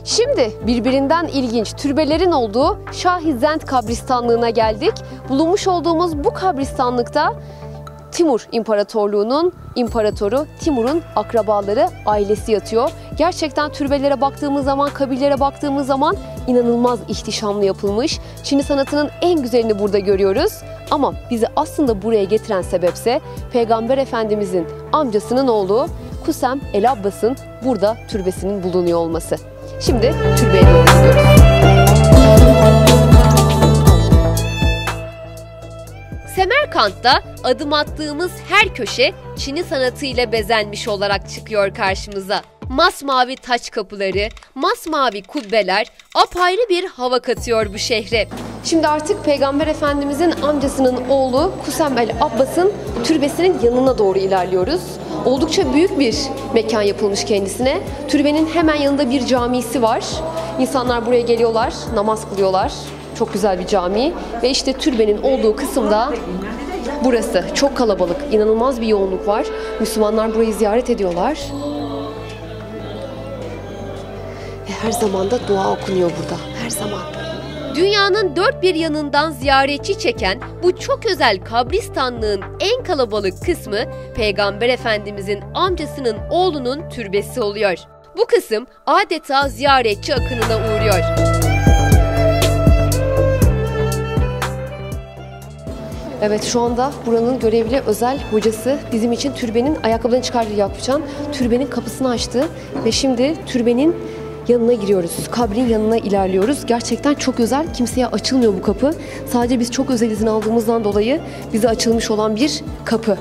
Şimdi birbirinden ilginç türbelerin olduğu Şah-ı kabristanlığına geldik. Bulunmuş olduğumuz bu kabristanlıkta Timur İmparatorluğu'nun imparatoru Timur'un akrabaları, ailesi yatıyor. Gerçekten türbelere baktığımız zaman, kabirlere baktığımız zaman inanılmaz ihtişamlı yapılmış. Çini sanatının en güzelini burada görüyoruz. Ama bizi aslında buraya getiren sebepse Peygamber Efendimizin amcasının oğlu Kusem El Abbas'ın burada türbesinin bulunuyor olması. Şimdi türbeye doğru gidiyoruz. Semerkant'ta adım attığımız her köşe Çini sanatıyla bezenmiş olarak çıkıyor karşımıza. Masmavi taç kapıları, masmavi kubbeler apayrı bir hava katıyor bu şehre. Şimdi artık Peygamber Efendimizin amcasının oğlu Kusem El Abbas'ın türbesinin yanına doğru ilerliyoruz. Oldukça büyük bir mekan yapılmış kendisine. Türbenin hemen yanında bir camisi var. İnsanlar buraya geliyorlar, namaz kılıyorlar. Çok güzel bir cami ve işte türbenin olduğu kısımda burası. Çok kalabalık, inanılmaz bir yoğunluk var. Müslümanlar burayı ziyaret ediyorlar. Ve her zaman da dua okunuyor burada, her zaman. Dünyanın dört bir yanından ziyaretçi çeken bu çok özel kabristanlığın en kalabalık kısmı Peygamber Efendimizin amcasının oğlunun türbesi oluyor. Bu kısım adeta ziyaretçi akınına uğruyor. Evet, şu anda buranın görevli özel hocası bizim için türbenin ayakkabılarını çıkardı Yakupcan. Türbenin kapısını açtı ve şimdi türbenin yanına giriyoruz. Kabrin yanına ilerliyoruz. Gerçekten çok özel. Kimseye açılmıyor bu kapı. Sadece biz çok özel izin aldığımızdan dolayı bize açılmış olan bir kapı.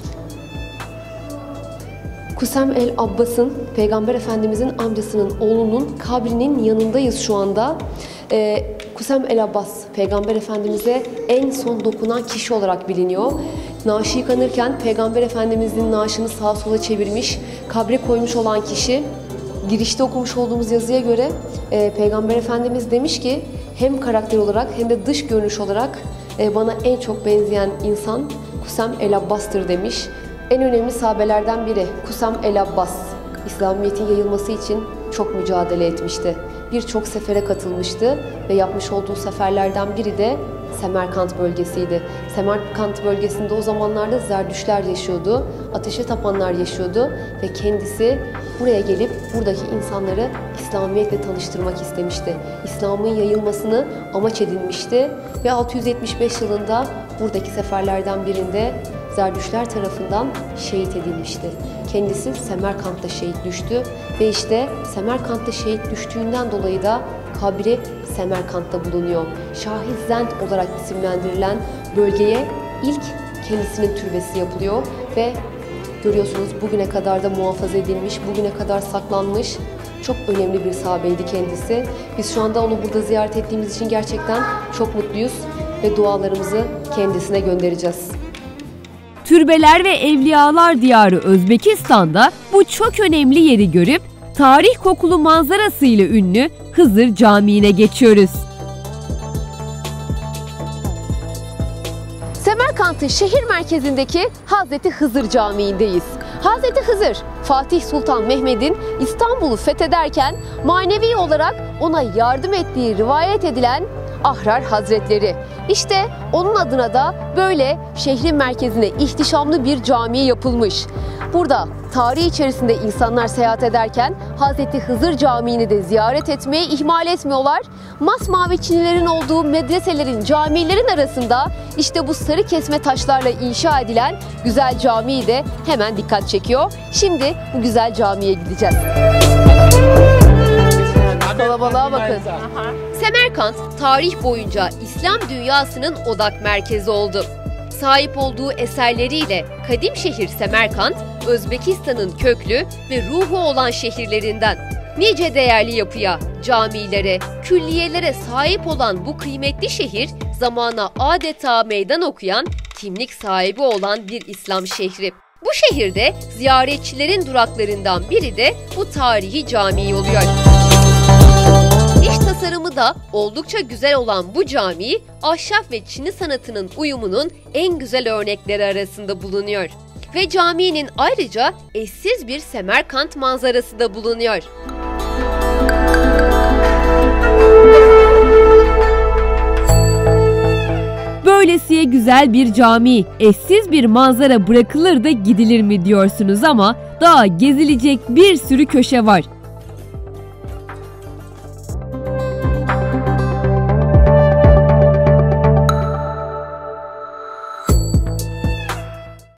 Kusem El Abbas'ın, Peygamber Efendimizin amcasının oğlunun kabrinin yanındayız şu anda. Kusem El Abbas, Peygamber Efendimiz'e en son dokunan kişi olarak biliniyor. Naaşı yıkanırken Peygamber Efendimiz'in naaşını sağa sola çevirmiş, kabre koymuş olan kişi. Girişte okumuş olduğumuz yazıya göre Peygamber Efendimiz demiş ki hem karakter olarak hem de dış görünüş olarak bana en çok benzeyen insan Kusem El Abbas'tır demiş. En önemli sahabelerden biri Kusem El Abbas, İslamiyet'in yayılması için çok mücadele etmişti. Birçok sefere katılmıştı ve yapmış olduğu seferlerden biri de Semerkant bölgesiydi. Semerkant bölgesinde o zamanlarda Zerdüştler yaşıyordu, ateşe tapanlar yaşıyordu ve kendisi buraya gelip buradaki insanları İslamiyetle tanıştırmak istemişti. İslam'ın yayılmasını amaç edinmişti ve 675 yılında buradaki seferlerden birinde Zerdüştler tarafından şehit edilmişti. Kendisi Semerkant'ta şehit düştü ve işte Semerkant'ta şehit düştüğünden dolayı da kabri Semerkant'ta bulunuyor. Şah-ı Zend olarak isimlendirilen bölgeye ilk kendisinin türbesi yapılıyor ve görüyorsunuz bugüne kadar da muhafaza edilmiş, bugüne kadar saklanmış. Çok önemli bir sahabeydi kendisi. Biz şu anda onu burada ziyaret ettiğimiz için gerçekten çok mutluyuz ve dualarımızı kendisine göndereceğiz. Türbeler ve Evliyalar Diyarı Özbekistan'da bu çok önemli yeri görüp tarih kokulu manzarasıyla ünlü Hızır Camii'ne geçiyoruz. Semerkant'ın şehir merkezindeki Hazreti Hızır Camii'ndeyiz. Hazreti Hızır, Fatih Sultan Mehmet'in İstanbul'u fethederken manevi olarak ona yardım ettiği rivayet edilen Ahrar Hazretleri. İşte onun adına da böyle şehrin merkezine ihtişamlı bir cami yapılmış. Burada tarih içerisinde insanlar seyahat ederken Hazreti Hızır Camii'ni de ziyaret etmeyi ihmal etmiyorlar. Masmavi çinilerin olduğu medreselerin, camilerin arasında işte bu sarı kesme taşlarla inşa edilen güzel cami de hemen dikkat çekiyor. Şimdi bu güzel camiye gideceğiz. Kalabalığa bakın. Semerkant tarih boyunca İslam dünyasının odak merkezi oldu. Sahip olduğu eserleriyle kadim şehir Semerkant, Özbekistan'ın köklü ve ruhu olan şehirlerinden. Nice değerli yapıya, camilere, külliyelere sahip olan bu kıymetli şehir, zamana adeta meydan okuyan, kimlik sahibi olan bir İslam şehri. Bu şehirde ziyaretçilerin duraklarından biri de bu tarihi cami oluyor. İç tasarımı da oldukça güzel olan bu cami, ahşap ve Çini sanatının uyumunun en güzel örnekleri arasında bulunuyor. Ve caminin ayrıca eşsiz bir Semerkant manzarası da bulunuyor. Böylesiye güzel bir cami, eşsiz bir manzara bırakılır da gidilir mi diyorsunuz ama daha gezilecek bir sürü köşe var.